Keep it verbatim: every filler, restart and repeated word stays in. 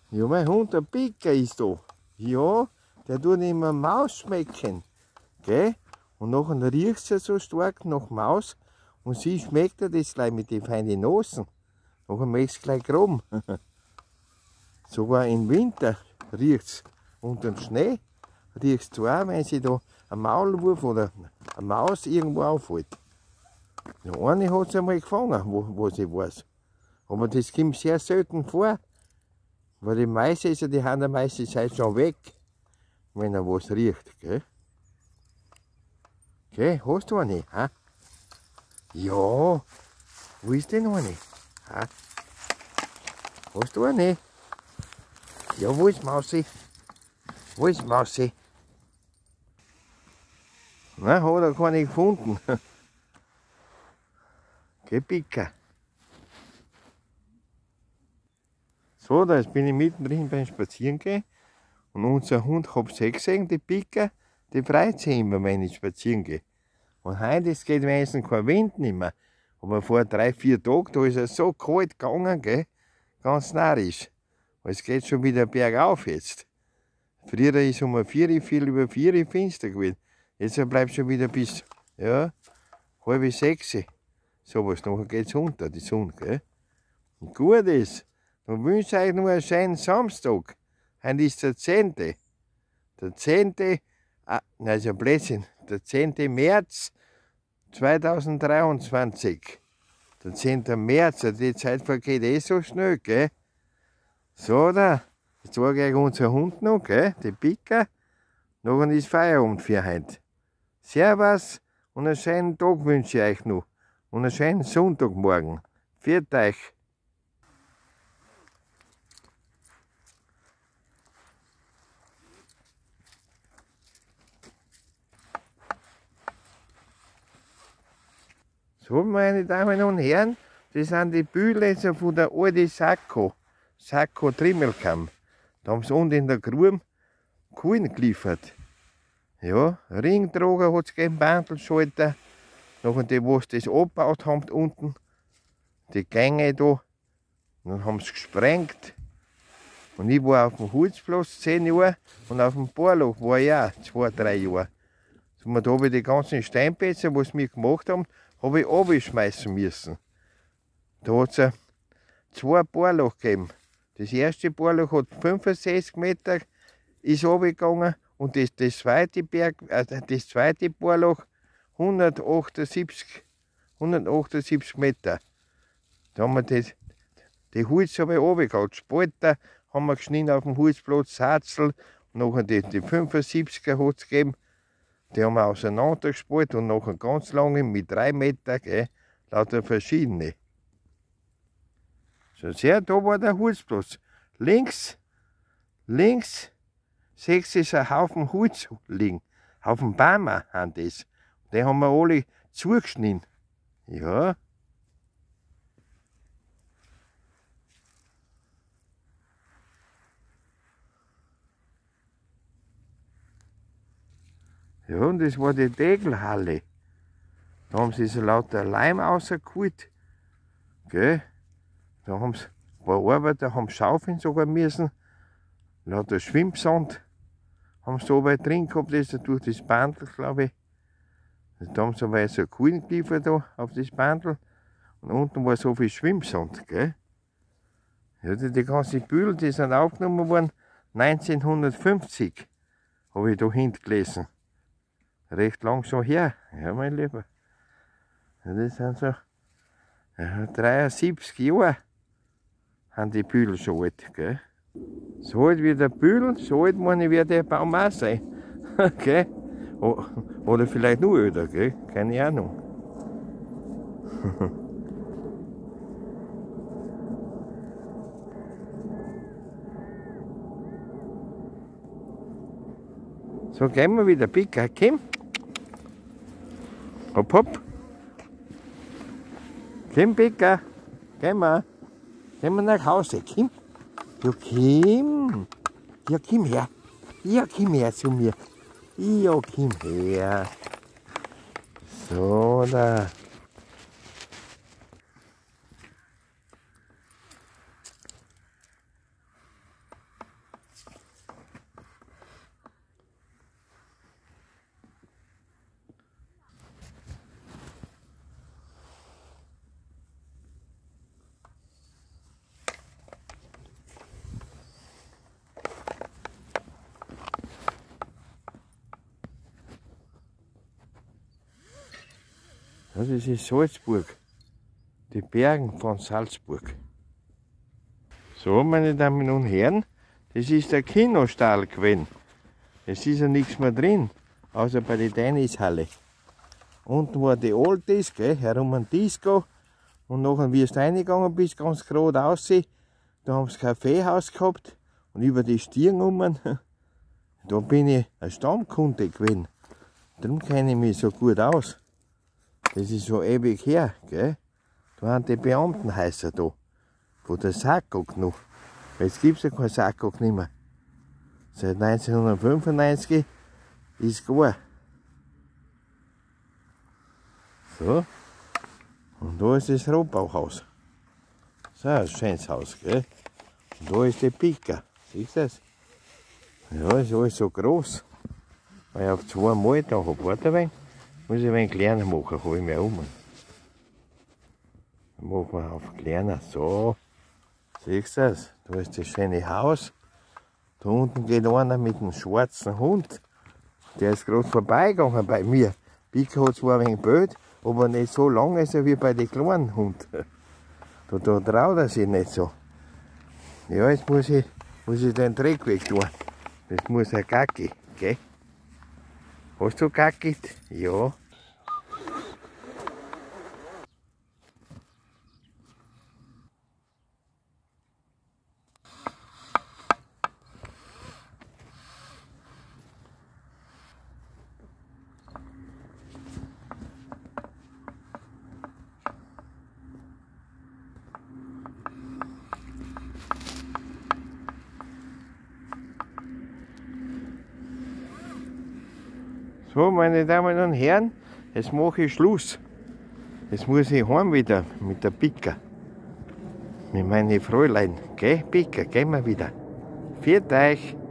Ja, mein Hund, der Pika ist da. Ja, der tut immer Maus schmecken. Gell? Und nachher riecht sie so stark nach Maus. Und sie schmeckt ja das gleich mit den feinen Nasen. Nachher möchte sie gleich rum. Sogar im Winter riecht es unter dem Schnee. Riecht es auch, wenn sie da ein Maulwurf oder eine Maus irgendwo auffällt. Ja, eine hat sie einmal gefangen, wo, wo sie weiß. Aber das kommt sehr selten vor. Weil die Mäuse, also die haben die meiste Zeit schon weg, wenn er was riecht. Gell? Gell, hast du eine? Ha? Ja, wo ist denn eine? Ha? Hast du eine? Ja, wo ist Mausi? Wo ist Mausi? Na, hat er keine gefunden. Geh, Pika. So, da jetzt bin ich mittendrin beim Spazierengehen und unser Hund, habe ich gesehen, die Pika, die freut sich immer, wenn ich spazieren gehe. Und heute es geht wenigstens kein Wind nicht mehr. Aber vor drei, vier Tagen, da ist es so kalt gegangen, gell? Ganz narrisch. Es geht schon wieder bergauf jetzt. Früher ist um vier, viel über vier finster gewesen. Jetzt bleibt schon wieder bis, ja, halb sechs. So was, nachher geht es unter, die Sonne, gell? Und gut ist. Und wünsche euch nur einen schönen Samstag. Heute ist der zehnte. Der zehnte. Ah, nein, das ist ein Blödsinn. Der zehnte März zweitausenddreiundzwanzig. Der zehnte März, die Zeit vergeht eh so schnell, gell? So, da. Jetzt zeige ich euch unser Hund noch, gell? Die Pika. Nachher ist Feierabend für heute. Servus und einen schönen Tag wünsche ich euch noch. Und einen schönen Sonntagmorgen. Viert euch. So, meine Damen und Herren, das sind die Bühläser von der alten Sakko, Sakko Trimmelkamm. Da haben sie unten in der Grube Kuhn geliefert. Ja, Ringtrager hat es gegeben, Bandelschalter, nachher die, was das abgebaut haben unten, die Gänge da, dann haben sie gesprengt. Und ich war auf dem Holzplatz zehn Jahre und auf dem Bohrloch war ich auch zwei, drei Jahre. So, da habe ich die ganzen Steinplätze, was wir gemacht haben, habe ich runterschmeißen müssen. Da hat es zwei Bohrloch gegeben. Das erste Bohrloch hat fünfundsechzig Meter ist runtergegangen und das, das, zweite Berg, äh, das zweite Bohrloch hundertachtundsiebzig, hundertachtundsiebzig Meter. Da haben wir das, die Holz habe ich runtergehauen. Spalter haben wir geschnitten auf dem Holzplatz, Satzel, und nachher die, die fünfundsiebziger hat es gegeben. Die haben wir auseinandergespalten und nachher ganz lange mit drei Meter, gell, lauter verschiedene. So, sehr, da war der Holzplatz. Links, links, sechs ist ein Haufen Holz liegen. Haufen Bäume haben das. Die haben wir alle zugeschnitten. Ja. Ja, und das war die Degelhalle. Da haben sie so lauter Leim rausgeholt. Gell? Da haben sie, ein paar Arbeiter haben schaufeln sogar müssen. Lauter Schwimmsand haben sie da weit drin gehabt, das ist durch das Bandel, glaube ich. Da haben sie aber so Kuhlen geliefert da auf das Bandel. Und unten war so viel Schwimmsand. Gell? Ja, die, die ganzen Bühlen, die sind aufgenommen worden neunzehnhundertfünfzig. Habe ich da hinten gelesen. Recht lang schon her, ja mein Lieber. Ja, das sind so ja, dreiundsiebzig Jahre haben die Bühlen schon alt, gell? So alt wie der Bühel, so alt meine ich, wird der Baum auch sein. Gell? Oder vielleicht nur älter, gell? Keine Ahnung. So, gehen wir wieder, Pika, komm. Hopp, hopp. Komm, Pika. Gehen wir. Gehen wir nach Hause, komm. Ja, komm. Ja, komm her. Ja, komm her zu mir. Ja, komm her. So, da. Ja, das ist Salzburg. Die Bergen von Salzburg. So, meine Damen und Herren, das ist der Kinostall gewesen. Es ist ja nichts mehr drin, außer bei der Tennishalle. Unten war die Oldies, gell, herum ein Disco. Und nachher, wie du reingegangen bist, ganz geradeaus, da haben sie Kaffeehaus gehabt. Und über die Stirn rum, da bin ich ein Stammkunde gewesen. Darum kenne ich mich so gut aus. Das ist so ewig her, gell. Da haben die Beamtenhäuser da. Von der Sakok noch. Jetzt gibt es ja kein Sakok nicht mehr. Seit neunzehnhundertfünfundneunzig ist gar. So. Und da ist das Rohbauhaus. So, ein schönes Haus, gell? Und da ist die Pika. Siehst du das? Ja, ist alles so groß. Weil ich auf zwei Mal da habe. Warte ein wenig. Muss ich ein wenig kleiner machen, hole ich mir um. Dann machen wir auf kleiner. So. Siehst du das? Da ist das schöne Haus. Da unten geht einer mit einem schwarzen Hund. Der ist gerade vorbeigegangen bei mir. Pika hat zwar ein wenig Bild, aber nicht so lang ist er wie bei den kleinen Hunden. Da, da traut er sich nicht so. Ja, jetzt muss ich, muss ich den Dreck weg tun. Das muss ein Gacki, gell? Hast du gackit? Ja. So, meine Damen und Herren, jetzt mache ich Schluss. Jetzt muss ich heim wieder mit der Pika. Mit meinen Fräulein. Gell, Pika, gehen wir wieder. Viert euch.